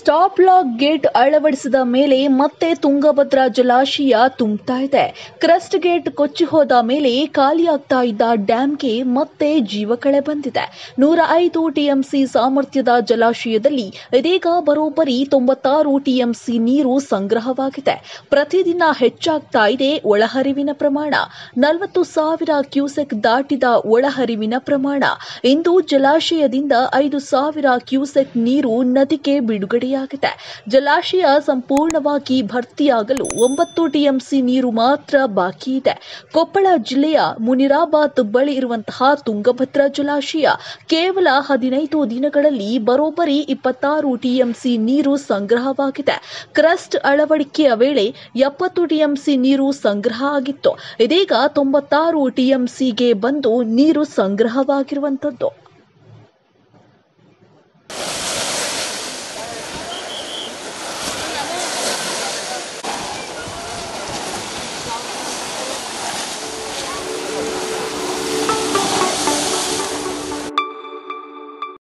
Stop lock gate ಅಳವಡಿಸಿದ ಮೇಲೆ ಮತ್ತೆ ತುಂಗಭದ್ರಾ ಜಲಾಶಯ ತುಂಬುತ್ತಾ ಇದೆ. ಕ್ರಸ್ಟ್ ಗೇಟ್ ಕೊಚ್ಚಿ ಹೋದ ಮೇಲೆ ಖಾಲಿಯಾಗ್ತಾ ಇದ್ದ ಡ್ಯಾಂಗೆ ಮತ್ತೆ ಜೀವಕಳೆ ಬಂದಿದೆ. 105 ಟಿಎಂಸಿ ಸಾಮರ್ಥ್ಯದ ಜಲಾಶಯದಲ್ಲಿ ಇದೀಗ ಬರೋಬ್ಬರಿ 96 ಟಿಎಂಸಿ ನೀರು ಸಂಗ್ರಹವಾಗಿದೆ. ಪ್ರತಿದಿನ ಹೆಚ್ಚಾಗ್ತಾ ಇದೆ ಒಳಹರಿವಿನ ಪ್ರಮಾಣ. 40,000 ಕ್ಯೂಸೆಕ್ ದಾಟಿದ ಒಳಹರಿವಿನ ಪ್ರಮಾಣ. ಇಂದು ಜಲಾಶಯದಿಂದ 5,000 ಕ್ಯೂಸೆಕ್ ನೀರು ನದಿಗೆ ಬಿಡುಗಡೆಯಾಗಿದೆ. ಜಲಾಶಯ ಸಂಪೂರ್ಣವಾಗಿ ಭರ್ತಿಯಾಗಲು 9 ಟಿಎಂಸಿ ನೀರು ಮಾತ್ರ ಬಾಕಿ ಇದೆ. ಕೊಪ್ಪಳ ಜಿಲ್ಲೆಯ ಮುನಿರಾಬಾದ್ ಬಳಿ ಇರುವಂತಹ ತುಂಗಭದ್ರಾ ಜಲಾಶಯ ಕೇವಲ 15 ದಿನಗಳಲ್ಲಿ ಬರೋಬ್ಬರಿ 26 ಟಿಎಂಸಿ ನೀರು ಸಂಗ್ರಹವಾಗಿದೆ. ಕ್ರಸ್ಟ್ ಅಳವಡಿಕೆಯ ವೇಳೆ 70 ಟಿಎಂಸಿ ನೀರು ಸಂಗ್ರಹ ಆಗಿತ್ತು. ಇದೀಗ 96 ಟಿಎಂಸಿಗೆ ಬಂದು ನೀರು ಸಂಗ್ರಹವಾಗಿರುವಂತದ್ದು.